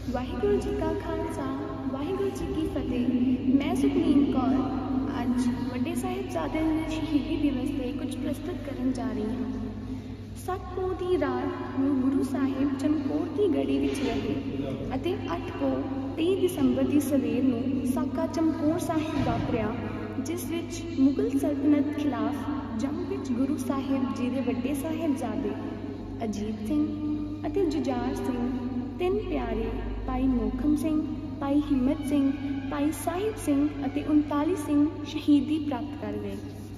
ਵਾਹਿਗੁਰੂ ਜੀ ਕਾ ਖਾਲਸਾ ਵਾਹਿਗੁਰੂ ਜੀ ਕੀ ਫਤਿਹ। ਮੈਂ ਸੁਖਨੀਤ ਕੌਰ ਅੱਜ ਵੱਡੇ ਸਾਹਿਬਜ਼ਾਦਿਆਂ ਦੇ ਸ਼ਹੀਦੀ ਦਿਵਸ 'ਤੇ ਕੁਝ ਪ੍ਰਸਤੁਤ ਕਰਨ ਜਾ ਰਹੀ ਹਾਂ। 7 ਪੋਹ ਦੀ ਰਾਤ ਨੂੰ ਗੁਰੂ ਸਾਹਿਬ ਚਮਕੌਰ ਦੀ ਗੜੀ ਵਿੱਚ ਰਹੇ ਅਤੇ 8 ਪੋਹ 23 ਦਸੰਬਰ ਦੀ ਸਵੇਰ ਨੂੰ ਸਾਕਾ ਚਮਕੌਰ ਸਾਹਿਬ ਵਾਪਰਿਆ, ਜਿਸ ਵਿੱਚ ਮੁਗਲ ਸਲਤਨਤ ਖਿਲਾਫ ਜੰਗ ਵਿੱਚ ਗੁਰੂ ਸਾਹਿਬ ਜੀ ਦੇ ਵੱਡੇ ਸਾਹਿਬਜ਼ਾਦੇ ਅਜੀਤ ਸਿੰਘ ਅਤੇ ਜੁਝਾਰ ਸਿੰਘ, 3 ਪਿਆਰੇ ਭਾਈ ਮੋਹਕਮ ਸਿੰਘ, ਭਾਈ ਹਿੰਮਤ ਸਿੰਘ, ਭਾਈ ਸਾਹਿਬ ਸਿੰਘ ਅਤੇ 39 ਸਿੰਘ ਸ਼ਹੀਦੀ ਪ੍ਰਾਪਤ ਕਰ ਗਏ।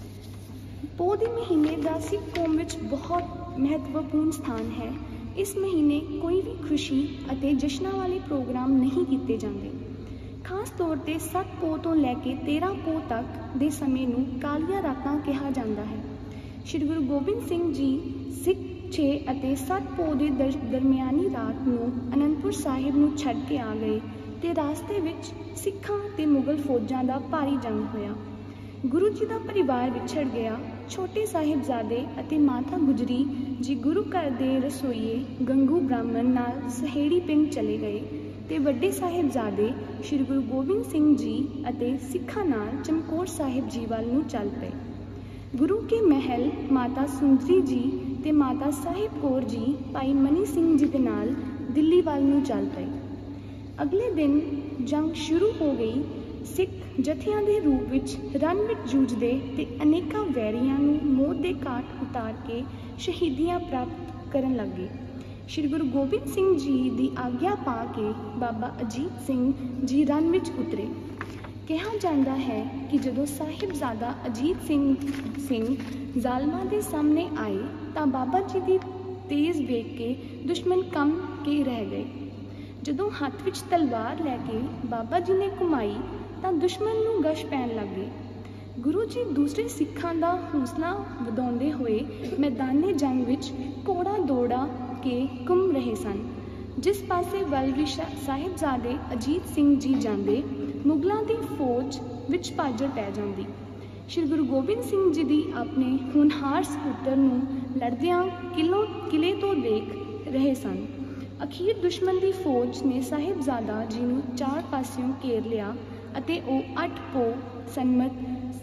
ਪੋਹ ਦੇ ਮਹੀਨੇ ਦਾ ਸਿੱਖ ਕੌਮ ਵਿੱਚ ਬਹੁਤ ਮਹੱਤਵਪੂਰਨ ਸਥਾਨ ਹੈ। ਇਸ ਮਹੀਨੇ ਕੋਈ ਵੀ ਖੁਸ਼ੀ ਅਤੇ ਜਸ਼ਨਾਂ ਵਾਲੇ ਪ੍ਰੋਗਰਾਮ ਨਹੀਂ ਕੀਤੇ ਜਾਂਦੇ। ਖਾਸ ਤੌਰ 'ਤੇ 7 ਪੋਹ ਤੋਂ ਲੈ ਕੇ 13 ਪੋਹ ਤੱਕ ਦੇ ਸਮੇਂ ਨੂੰ ਕਾਲੀਆਂ ਰਾਤਾਂ ਕਿਹਾ ਜਾਂਦਾ ਹੈ। ਸ਼੍ਰੀ ਗੁਰੂ ਗੋਬਿੰਦ ਸਿੰਘ ਜੀ ਸਿੱਖ 6 ਅਤੇ 7 ਪੋਹ ਦੇ ਦਰਮਿਆਨੀ ਰਾਤ ਨੂੰ ਅਨੰਦਪੁਰ ਸਾਹਿਬ ਨੂੰ ਛੱਡ ਕੇ ਆ ਗਏ ਤੇ ਰਾਸਤੇ ਵਿੱਚ ਸਿੱਖਾਂ ਅਤੇ ਮੁਗਲ ਫੌਜਾਂ ਦਾ ਭਾਰੀ ਜੰਗ ਹੋਇਆ। ਗੁਰੂ ਜੀ ਦਾ ਪਰਿਵਾਰ ਵਿਛੜ ਗਿਆ। ਛੋਟੇ ਸਾਹਿਬਜ਼ਾਦੇ ਅਤੇ ਮਾਤਾ ਗੁਜਰੀ ਜੀ ਗੁਰੂ ਘਰ ਦੇ ਰਸੋਈਏ ਗੰਗੂ ਬ੍ਰਾਹਮਣ ਨਾਲ ਸਹੇੜੀ ਪਿੰਡ ਚਲੇ ਗਏ ਤੇ ਵੱਡੇ ਸਾਹਿਬਜ਼ਾਦੇ ਸ਼੍ਰੀ ਗੁਰੂ ਗੋਬਿੰਦ ਸਿੰਘ ਜੀ ਅਤੇ ਸਿੱਖਾਂ ਨਾਲ ਚਮਕੌਰ ਸਾਹਿਬ ਜੀ ਵੱਲ ਨੂੰ ਚੱਲ ਪਏ। ਗੁਰੂ ਕੇ ਮਹਿਲ ਮਾਤਾ ਸੁੰਦਰੀ ਜੀ ਤੇ ਮਾਤਾ ਸਾਹਿਬ ਕੌਰ ਜੀ ਭਾਈ ਮਨੀ ਸਿੰਘ ਜੀ ਦੇ ਨਾਲ ਦਿੱਲੀ ਵੱਲ ਨੂੰ ਚੱਲ ਪਏ। ਅਗਲੇ ਦਿਨ ਜੰਗ ਸ਼ੁਰੂ ਹੋ ਗਈ। ਸਿੱਖ ਜਥਿਆਂ ਦੇ ਰੂਪ ਵਿੱਚ ਰਨ ਵਿੱਚ ਜੂਝਦੇ ਤੇ ਅਨੇਕਾਂ ਵੈਰੀਆਂ ਨੂੰ ਮੌਤ ਦੇ ਘਾਟ ਉਤਾਰ ਕੇ ਸ਼ਹੀਦੀਆਂ ਪ੍ਰਾਪਤ ਕਰਨ ਲੱਗੇ। ਸ਼੍ਰੀ ਗੁਰੂ ਗੋਬਿੰਦ ਸਿੰਘ ਜੀ ਦੀ ਆਗਿਆ ਪਾ ਕੇ ਬਾਬਾ ਅਜੀਤ ਸਿੰਘ ਜੀ ਰਨ ਵਿੱਚ ਉਤਰੇ। ਕਿਹਾ ਜਾਂਦਾ ਹੈ ਕਿ ਜਦੋਂ ਸਾਹਿਬਜ਼ਾਦਾ ਅਜੀਤ ਸਿੰਘ ਜ਼ਾਲਮਾਂ ਦੇ ਸਾਹਮਣੇ ਆਏ ਤਾਂ ਬਾਬਾ ਜੀ ਦੀ ਤੇਜ਼ ਵੇਖ ਕੇ ਦੁਸ਼ਮਣ ਕੰਬ ਕੇ ਰਹਿ ਗਏ। ਜਦੋਂ ਹੱਥ ਵਿੱਚ ਤਲਵਾਰ ਲੈ ਕੇ ਬਾਬਾ ਜੀ ਨੇ ਘੁਮਾਈ ਤਾਂ ਦੁਸ਼ਮਣ ਨੂੰ ਗਸ਼ ਪੈਣ ਲੱਗ ਗਏ। ਗੁਰੂ ਜੀ ਦੂਸਰੇ ਸਿੱਖਾਂ ਦਾ ਹੌਸਲਾ ਵਧਾਉਂਦੇ ਹੋਏ ਮੈਦਾਨੇ ਜੰਗ ਵਿੱਚ ਘੋੜਾ ਦੌੜਾ ਕੇ ਘੁੰਮ ਰਹੇ ਸਨ। ਜਿਸ ਪਾਸੇ ਵੱਲ ਵੀ ਸਾਹਿਬਜ਼ਾਦੇ ਅਜੀਤ ਸਿੰਘ ਜੀ ਜਾਂਦੇ, ਮੁਗਲਾਂ ਦੀ ਫੌਜ ਵਿੱਚ ਭਾਜੜ ਪੈ ਜਾਂਦੀ। ਸ਼੍ਰੀ ਗੁਰੂ ਗੋਬਿੰਦ ਸਿੰਘ ਜੀ ਦੀ ਆਪਣੇ ਹੋਣਹਾਰ ਸਪੁੱਤਰ ਨੂੰ ਲੜਦਿਆਂ ਕਿਲੇ ਤੋਂ ਦੇਖ ਰਹੇ ਸਨ। ਅਖੀਰ ਦੁਸ਼ਮਣ ਦੀ ਫੌਜ ਨੇ ਸਾਹਿਬਜ਼ਾਦਾ ਜੀ ਨੂੰ 4 ਪਾਸਿਓਂ ਘੇਰ ਲਿਆ ਅਤੇ ਉਹ 8 ਪੋਹ ਸੰਮਤ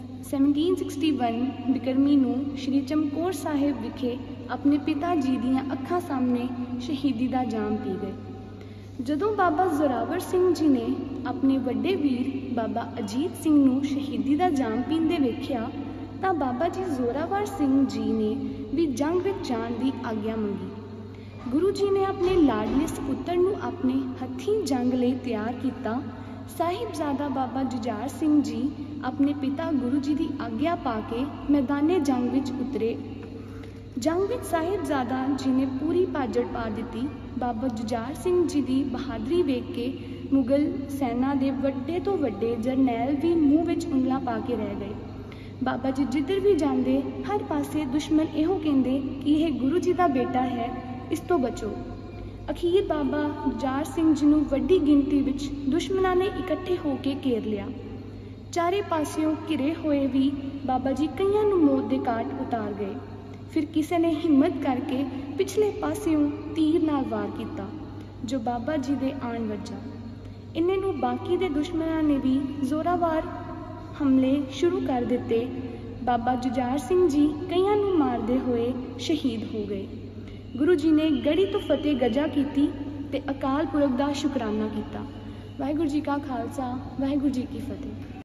1761 ਬਿਕਰਮੀ ਨੂੰ ਸ਼੍ਰੀ ਚਮਕੌਰ ਸਾਹਿਬ ਵਿਖੇ ਆਪਣੇ ਪਿਤਾ ਜੀ ਦੀਆਂ ਅੱਖਾਂ ਸਾਹਮਣੇ ਸ਼ਹੀਦੀ ਦਾ ਜਾਮ ਪੀ ਗਏ। ਜਦੋਂ ਬਾਬਾ ਜ਼ੋਰਾਵਰ ਸਿੰਘ ਜੀ ਨੇ ਆਪਣੇ ਵੱਡੇ ਵੀਰ ਬਾਬਾ ਅਜੀਤ ਸਿੰਘ ਨੂੰ ਸ਼ਹੀਦੀ ਦਾ ਜਾਮ ਪੀਂਦੇ ਵੇਖਿਆ ਤਾਂ ਬਾਬਾ ਜੀ ਜ਼ੋਰਾਵਰ ਸਿੰਘ ਜੀ ਨੇ ਵੀ ਜੰਗ ਵਿੱਚ ਜਾਣ ਦੀ ਆਗਿਆ ਮੰਗੀ। ਗੁਰੂ ਜੀ ਨੇ ਆਪਣੇ ਲਾਡਲੇ ਸਪੁੱਤਰ ਨੂੰ ਆਪਣੇ ਹੱਥੀਂ ਜੰਗ ਲਈ ਤਿਆਰ ਕੀਤਾ। ਸਾਹਿਬਜ਼ਾਦਾ ਬਾਬਾ ਜੁਝਾਰ ਸਿੰਘ ਜੀ ਆਪਣੇ ਪਿਤਾ ਗੁਰੂ ਜੀ ਦੀ ਆਗਿਆ ਪਾ ਕੇ ਮੈਦਾਨੇ ਜੰਗ ਵਿੱਚ ਉਤਰੇ। ਜੰਗ ਵਿੱਚ ਸਾਹਿਬਜ਼ਾਦਾ ਜੀ ਨੇ ਪੂਰੀ ਭਾਜੜ ਪਾ ਦਿੱਤੀ। ਬਾਬਾ ਜੁਝਾਰ ਸਿੰਘ ਜੀ ਦੀ ਬਹਾਦਰੀ ਵੇਖ ਕੇ ਮੁਗਲ ਸੈਨਾ ਦੇ ਵੱਡੇ ਤੋਂ ਵੱਡੇ ਜਰਨੈਲ ਵੀ ਮੂੰਹ ਵਿੱਚ ਉਂਗਲਾਂ ਪਾ ਕੇ ਰਹਿ ਗਏ। ਬਾਬਾ ਜੀ ਜਿੱਧਰ ਵੀ ਜਾਂਦੇ ਹਰ ਪਾਸੇ ਦੁਸ਼ਮਣ ਇਹੋ ਕਹਿੰਦੇ ਕਿ ਇਹ ਗੁਰੂ ਜੀ ਦਾ ਬੇਟਾ ਹੈ, ਇਸ ਤੋਂ ਬਚੋ। ਅਖੀਰ ਬਾਬਾ ਜੁਝਾਰ ਸਿੰਘ ਜੀ ਨੂੰ ਵੱਡੀ ਗਿਣਤੀ ਵਿੱਚ ਦੁਸ਼ਮਣਾਂ ਨੇ ਇਕੱਠੇ ਹੋ ਕੇ ਘੇਰ ਲਿਆ। ਚਾਰੇ ਪਾਸਿਓਂ ਘਿਰੇ ਹੋਏ ਵੀ ਬਾਬਾ ਜੀ ਕਈਆਂ ਨੂੰ ਮੌਤ ਦੇ ਘਾਟ ਉਤਾਰ ਗਏ। ਫਿਰ ਕਿਸੇ ਨੇ ਹਿੰਮਤ ਕਰਕੇ ਪਿਛਲੇ ਪਾਸਿਓਂ ਤੀਰ ਨਾਲ ਵਾਰ ਕੀਤਾ ਜੋ ਬਾਬਾ ਜੀ ਦੇ ਆਣ ਵੱਜਾ। ਇੰਨੇ ਨੂੰ ਬਾਕੀ ਦੇ ਦੁਸ਼ਮਣਾਂ ਨੇ ਵੀ ਜ਼ੋਰਾਵਰ ਹਮਲੇ ਸ਼ੁਰੂ ਕਰ ਦਿੱਤੇ। ਬਾਬਾ ਜੁਝਾਰ ਸਿੰਘ ਜੀ ਕਈਆਂ ਨੂੰ ਮਾਰਦੇ ਹੋਏ ਸ਼ਹੀਦ ਹੋ ਗਏ। ਗੁਰੂ ਜੀ ਨੇ ਗੜੀ ਤੋਂ ਫਤਿਹ ਗਜਾ ਕੀਤੀ ਤੇ ਅਕਾਲ ਪੁਰਖ ਦਾ ਸ਼ੁਕਰਾਨਾ ਕੀਤਾ। ਵਾਹਿਗੁਰੂ ਜੀ ਕਾ ਖਾਲਸਾ ਵਾਹਿਗੁਰੂ ਜੀ ਕੀ ਫਤਿਹ।